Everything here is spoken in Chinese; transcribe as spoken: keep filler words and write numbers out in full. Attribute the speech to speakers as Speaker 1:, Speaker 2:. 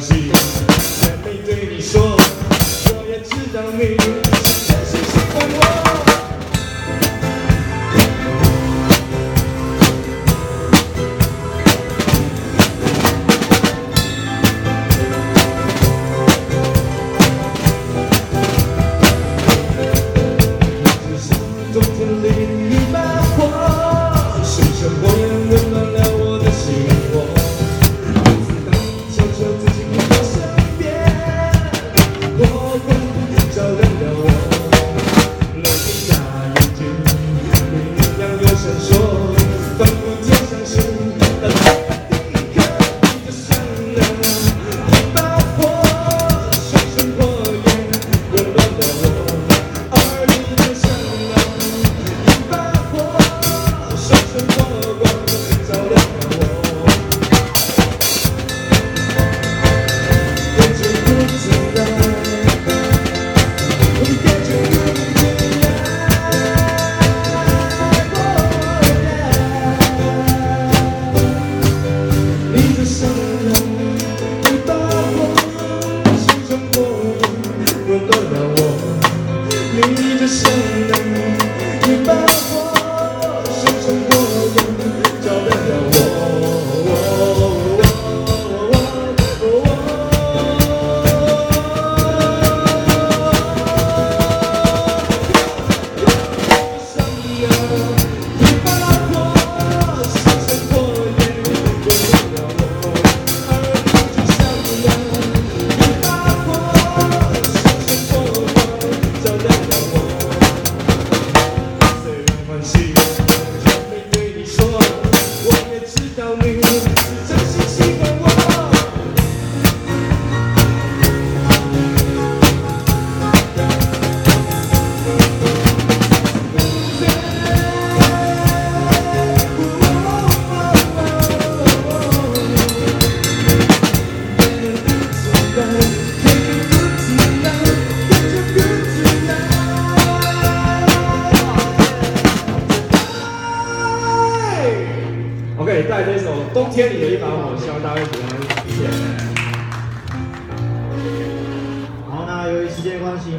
Speaker 1: 系，全没对你说，我也知道你是真心喜欢我。 冬天里你把火，生生火焰温暖了我的心窝。每次当你悄悄自己回到身边，火光照亮了我。泪滴下眼睛，明亮又闪烁，仿佛天上是那第一颗你的善良。一把火，生生火焰温暖了我，而你的善良。 你的善良，一把火，生生火焰照亮了我。善良，一把火，生生火焰温暖了我。而你的善良，一把火，生生火焰照亮。 欢喜，全没对你说，我也知道你是真心喜欢我。OK， 带这首《冬天里的一把火》，希望大家会喜欢，谢谢。
Speaker 2: 好，那由于时间关系。